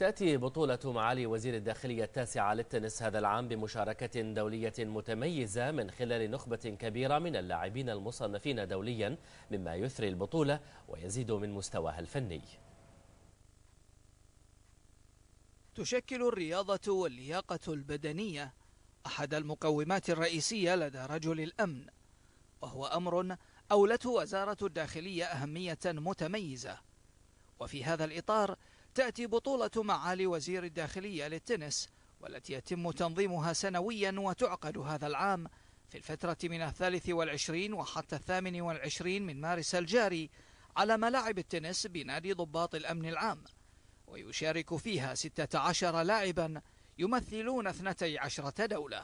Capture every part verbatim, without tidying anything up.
تأتي بطولة معالي وزير الداخلية التاسعة للتنس هذا العام بمشاركة دولية متميزة من خلال نخبة كبيرة من اللاعبين المصنفين دوليا، مما يثري البطولة ويزيد من مستواها الفني. تشكل الرياضة واللياقة البدنية أحد المقومات الرئيسية لدى رجل الأمن، وهو أمر أولته وزارة الداخلية أهمية متميزة. وفي هذا الإطار تأتي بطولة معالي وزير الداخلية للتنس، والتي يتم تنظيمها سنويا وتعقد هذا العام في الفترة من الثالث والعشرين وحتى الثامن والعشرين من مارس الجاري على ملاعب التنس بنادي ضباط الأمن العام، ويشارك فيها ستة عشر لاعبا يمثلون اثنتي عشرة دولة.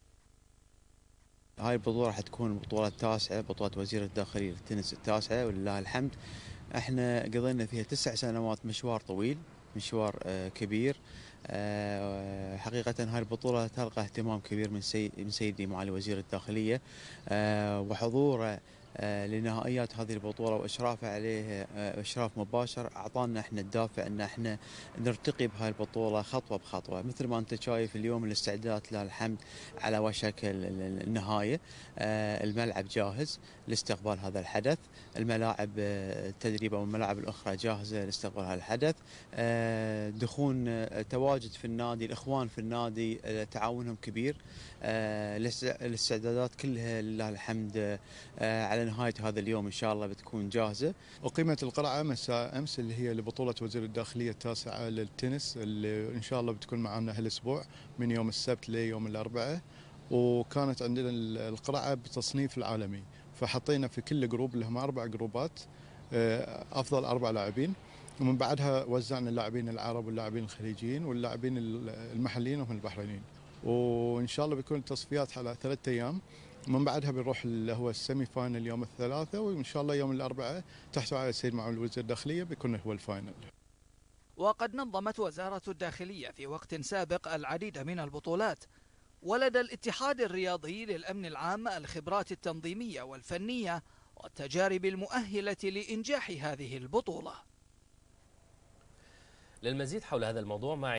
هاي البطولة راح تكون البطولة التاسعة، بطولة وزير الداخلية للتنس التاسعة ولله الحمد. احنا قضينا فيها تسع سنوات، مشوار طويل، مشوار كبير. حقيقة هاي البطولة تلقى اهتمام كبير من من سيدي معالي وزير الداخلية، وحضوره لنهائيات هذه البطولة وإشرافه عليه إشراف مباشر أعطانا احنا الدافع ان احنا نرتقي بهاي البطولة خطوة بخطوة. مثل ما انت شايف اليوم الاستعدادات لله الحمد على وشك النهاية، الملعب جاهز لاستقبال هذا الحدث، الملاعب التدريب او الملاعب الاخرى جاهزة لاستقبال هذا الحدث، دخون تواجد في النادي، الاخوان في النادي تعاونهم كبير، الاستعدادات كلها لله الحمد على نهاية هذا اليوم إن شاء الله بتكون جاهزة. أقيمت القرعة مساء أمس اللي هي لبطولة وزير الداخلية التاسعة للتنس، اللي إن شاء الله بتكون معنا هالأسبوع من يوم السبت ليوم الأربعاء. وكانت عندنا القرعة بتصنيف العالمي، فحطينا في كل جروب لهم أربع جروبات أفضل أربع لاعبين، ومن بعدها وزعنا اللاعبين العرب واللاعبين الخليجيين واللاعبين المحليين وهم البحرينيين. وإن شاء الله بيكون التصفيات على ثلاثة أيام، من بعدها بنروح اللي هو السيمي فاينل يوم الثلاثاء، وإن شاء الله يوم الأربعاء تحت رعاية السيد معالي وزير الداخلية بيكون هو الفاينل. وقد نظمت وزارة الداخلية في وقت سابق العديد من البطولات، ولدى الاتحاد الرياضي للأمن العام الخبرات التنظيمية والفنية والتجارب المؤهلة لإنجاح هذه البطولة. للمزيد حول هذا الموضوع مع